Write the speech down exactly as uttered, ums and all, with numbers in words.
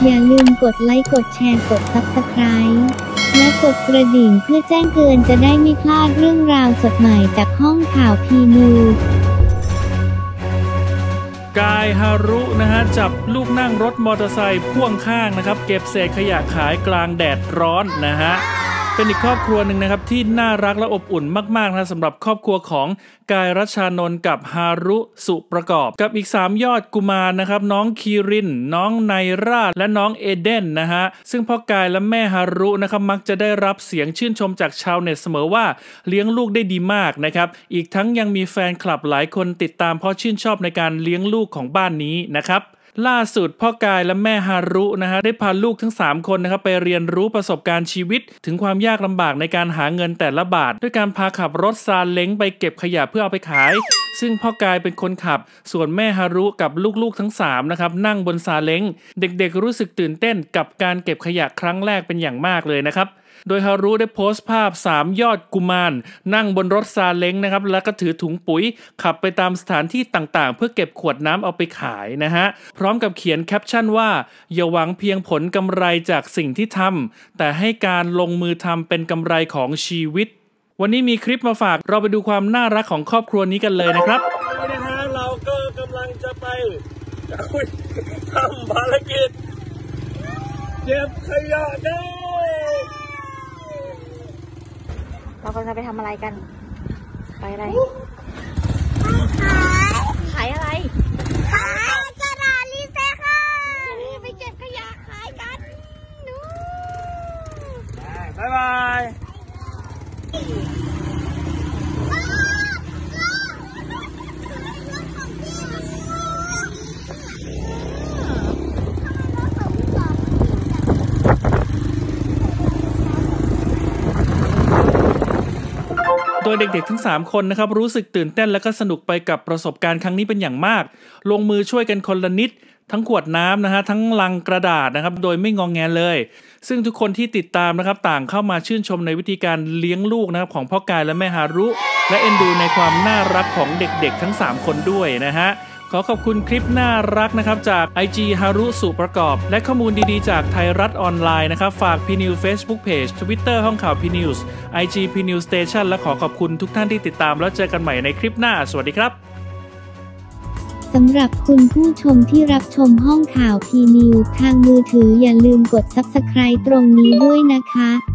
อย่าลืมกดไลค์กดแชร์กด ซับสไครบ์ และกดกระดิ่งเพื่อแจ้งเตือนจะได้ไม่พลาดเรื่องราวสดใหม่จากห้องข่าวพีนิวส์กายฮารุนะฮะจับลูกนั่งรถมอเตอร์ไซค์พ่วงข้างนะครับเก็บเศษขยะขายกลางแดดร้อนนะฮะเป็นอีกครอบครัวหนึ่งนะครับที่น่ารักและอบอุ่นมากๆนะสำหรับครอบครัวของกายรัชชานนท์กับฮารุสุประกอบกับอีกสามยอดกุมารนะครับน้องคีรินน้องไนราและน้องเอเดนนะฮะซึ่งพ่อกายและแม่ฮารุนะครับมักจะได้รับเสียงชื่นชมจากชาวเน็ตเสมอว่าเลี้ยงลูกได้ดีมากนะครับอีกทั้งยังมีแฟนคลับหลายคนติดตามเพราะชื่นชอบในการเลี้ยงลูกของบ้านนี้นะครับล่าสุดพ่อกายและแม่ฮารุนะฮะได้พาลูกทั้งสามคนนะครับไปเรียนรู้ประสบการณ์ชีวิตถึงความยากลำบากในการหาเงินแต่ละบาทด้วยการพาขับรถซาเล้งไปเก็บขยะเพื่อเอาไปขายซึ่งพ่อกายเป็นคนขับส่วนแม่ฮารุกับลูกๆทั้งสามนะครับนั่งบนซาเล้งเด็กๆรู้สึกตื่นเต้นกับการเก็บขยะครั้งแรกเป็นอย่างมากเลยนะครับโดยฮารุได้โพสต์ภาพสามยอดกุมารนั่งบนรถซาเล้งนะครับแล้วก็ถือถุงปุ๋ยขับไปตามสถานที่ต่างๆเพื่อเก็บขวดน้ำเอาไปขายนะฮะพร้อมกับเขียนแคปชั่นว่าอย่าหวังเพียงผลกำไรจากสิ่งที่ทำแต่ให้การลงมือทำเป็นกำไรของชีวิตวันนี้มีคลิปมาฝากเราไปดูความน่ารักของครอบครัวนี้กันเลยนะครับวันนี้นะฮะเราก็กำลังจะไปทำภารกิจเก็บขยะได้เรากำลังจะไปทำอะไรกันไปอะไรขายอะไรขายกระดาษรีไซเคิลไปเก็บขยะขายกันดูบ๊ายบายโดยเด็กๆทั้งสามคนนะครับรู้สึกตื่นเต้นและก็สนุกไปกับประสบการณ์ครั้งนี้เป็นอย่างมากลงมือช่วยกันคนละนิดทั้งขวดน้ำนะฮะทั้งลังกระดาษนะครับโดยไม่งองแงเลยซึ่งทุกคนที่ติดตามนะครับต่างเข้ามาชื่นชมในวิธีการเลี้ยงลูกนะครับของพ่อกายและแม่ฮารุและเอ็นดูในความน่ารักของเด็กๆทั้งสามคนด้วยนะฮะขอขอบคุณคลิปน่ารักนะครับจาก ไอ จี ฮารุสุประกอบและข้อมูลดีๆจากไทยรัฐออนไลน์นะครับฝาก พี นิวส์ Facebook Page Twitter ห้องข่าว พี นิวส์ ไอ จี พี นิวส์ Station และขอขอบคุณทุกท่านที่ติดตามแล้วเจอกันใหม่ในคลิปหน้าสวัสดีครับสำหรับคุณผู้ชมที่รับชมห้องข่าวพีนิวส์ทางมือถืออย่าลืมกด ซับสไครบ์ ตรงนี้ด้วยนะคะ